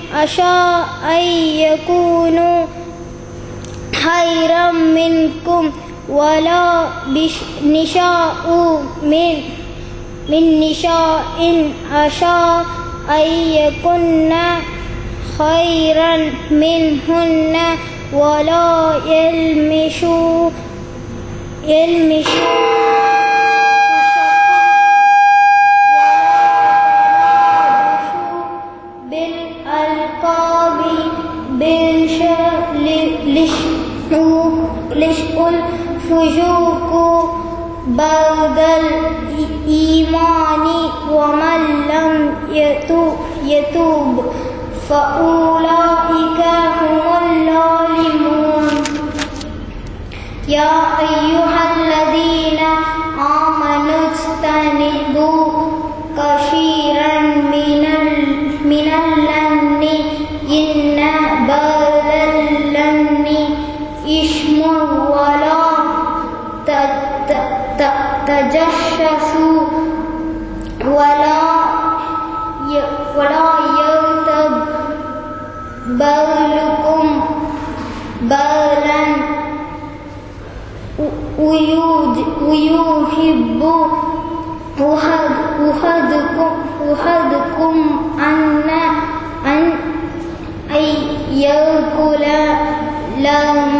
أشاء أن يكونوا خيرا منكم ولا نساء من نساء أشاء أن يكن خيرا منهن ولا يلمسوا بالألقاب الفسوق بعد الإيمان ومن لم يتوب فأولئك هم الظالمون. يا أيها الذين آمنوا اجتنبوا كثيرا من اللن إن بعض اللن إثم ولا تجسسوا ولا يغتب بعضكم بعضا ويحب أحدكم أن يأكل لحم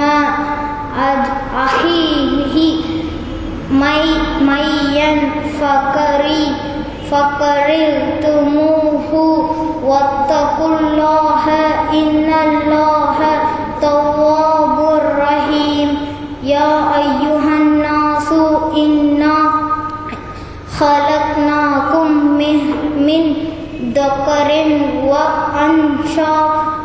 أخيه ميتا فكرهتموه واتقوا الله إن الله تواب رحيم. يا أيها الناس إنا خلقناكم من ذكر وأنثى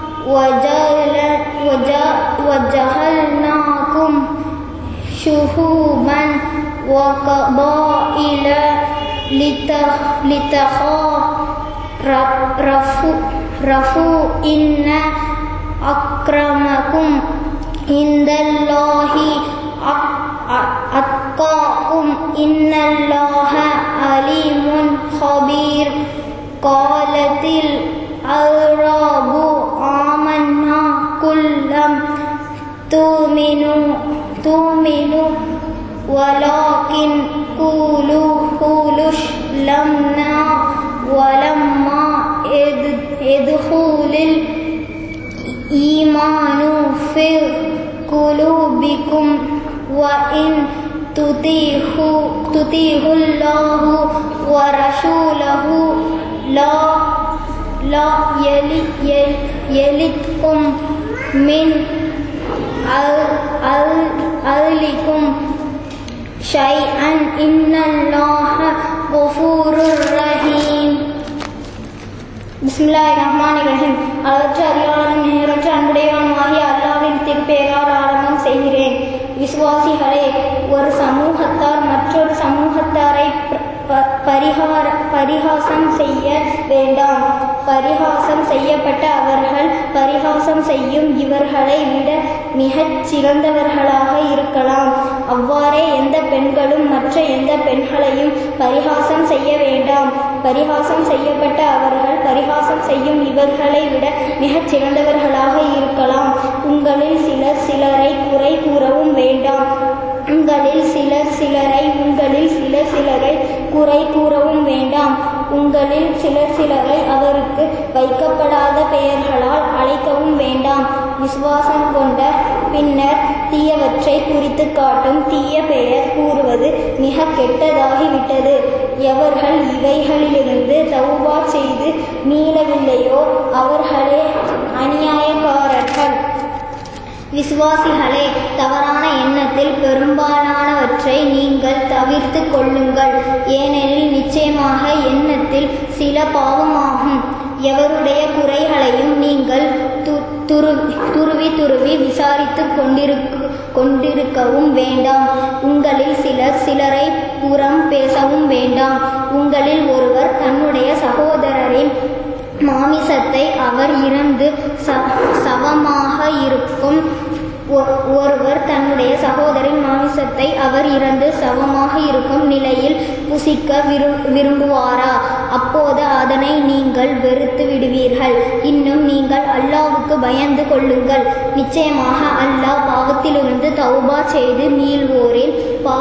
وجعلناكم شعوبا وقبائل لتعارفوا إن أكرمكم عند الله أتقاكم إن الله عليم خبير. قالت الأعراب آمنا قل لم تؤمنوا ولكن قولوا أسلمنا ولما يدخل الإيمان في قلوبكم وإن تطيعوا الله ورسوله لا يلدكم من أهلكم شيئا إن الله غفور رحيم. பிஸ்மில்லாஹிர்ரஹ்மானிர்ரஹீம். அளவற்ற அறியாளனும் நிகரற்ற அன்புடையவனுமாகிய அல்லாஹ்வின் திருப்பெயரால் ஆரம்பம் செய்கிறேன். விசுவாசிகளே, ஒரு சமூகத்தார் மற்றொரு சமூகத்தாரை பரிகாசம் செய்ய வேண்டாம். பரிகாசம் செய்யப்பட்ட அவர்கள் பரிகாசம் செய்யும் இவர்களை விட மிகச் சிறந்தவர்களாக இருக்கலாம். அவ்வாறே எந்த பெண்களும் மற்ற எந்த பெண்களையும் பரிகாசம் செய்ய வேண்டாம். பரிகாசம் செய்யப்பட்ட அவர்கள் பரிகாசம் செய்யும் இவர்களை விட மிகச் சிறந்தவர்களாக இருக்கலாம். உங்களில் சிலரை குறை கூறவும் வேண்டாம். உங்களில் சிலரை குறை கூறவும் வேண்டாம். உங்களில் சிலரை அவருக்கு வைக்கப்படாத பெயர்களால் அழைக்கவும் வேண்டாம். விசுவாசம் கொண்ட பின்னர் தீயவற்றை குறித்து காட்டும் தீய பெயர் கூறுவது மிக கெட்டதாகிவிட்டது. எவர்கள் இவைகளிலிருந்து தௌபா செய்து மீளவில்லையோ அவர்களே அநியாயக்காரர்கள். விசுவாசிகளே, தவறான எண்ணத்தில் பெரும்பாலானவற்றை நீங்கள் தவிர்த்து கொள்ளுங்கள். ஏனெனில் நிச்சயமாக எண்ணத்தில் சில பாவமாகும். எவருடைய குறைகளையும் நீங்கள் துருவி விசாரித்து கொண்டிருக்கவும் வேண்டாம். உங்களில் சிலரை புறம் பேசவும் வேண்டாம். உங்களில் ஒருவர் தன்னுடைய சகோதரரின் மாமிசத்தை அவர் இறந்து சவமாக இருக்கும் ஒருவர் தன்னுடைய சகோதரின் மாமிசத்தை அவர் இறந்து சவமாக இருக்கும் நிலையில் புசிக்க விரும்புவாரா? அப்போது அதனை நீங்கள் வெறுத்து விடுவீர்கள். இன்னும் நீங்கள் அல்லாஹ்வுக்கு பயந்து கொள்ளுங்கள். நிச்சயமாக அல்லாஹ் பாவத்திலிருந்து தௌபா செய்து மீள்வோரின்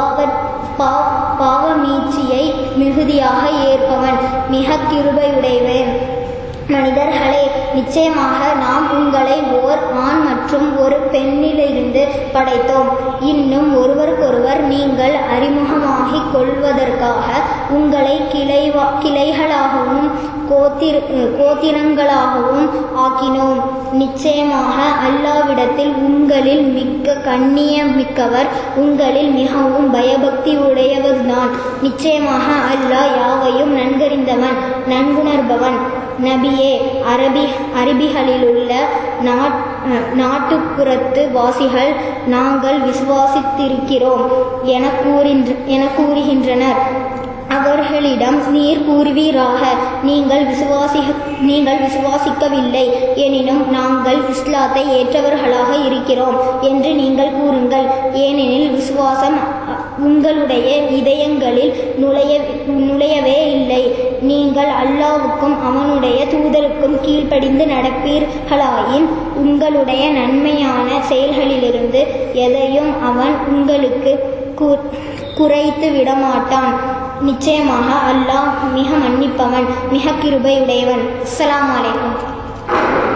பாவமீட்சியை மிகுதியாக ஏற்பவன், மிக கிருபையுடையவன். மனிதர்களே, நிச்சயமாக நாம் உங்களை ஓர் ஆண் மற்றும் ஒரு பெண்ணிலிருந்து படைத்தோம். இன்னும் ஒருவருக்கொருவர் நீங்கள் அறிமுகமாகிக் கொள்வதற்காக உங்களை கிளைகளாகவும் கோத்திரங்களாகவும் ஆக்கினோம். நிச்சயமாக அல்லாஹ்விடத்தில் உங்களில் மிக்க கண்ணியமிக்கவர், உங்களில் மிகவும் பயபக்தி உடையவர்தான். நிச்சயமாக அல்லாஹ் யாவையும் நன்கறிந்தவன், நன்குணர்பவன். நபியே, அரபிகளிலுள்ள நாட்டுப்புறத்து வாசிகள் நாங்கள் விசுவாசித்திருக்கிறோம் என கூறுகின்றனர். அவர்களிடம் நீர் கூறுவீராக, நீங்கள் விசுவாசிக்கவில்லை எனினும் நாங்கள் இஸ்லாத்தை ஏற்றவர்களாக இருக்கிறோம் என்று நீங்கள் கூறுங்கள். ஏனெனில் விசுவாசம் உங்களுடைய இதயங்களில் நுழையவே இல்லை. நீங்கள் அல்லாஹ்வுக்கும் அவனுடைய தூதருக்கும் கீழ்ப்படிந்து நடப்பீர்களாயின் உங்களுடைய நன்மையான செயல்களிலிருந்து எதையும் அவன் உங்களுக்கு குறைத்து விடமாட்டான். நிச்சயமாக அல்லாஹ் மிக மன்னிப்பவன், மிக கிருபையுடையவன். அஸ்ஸலாமு அலைக்கும்.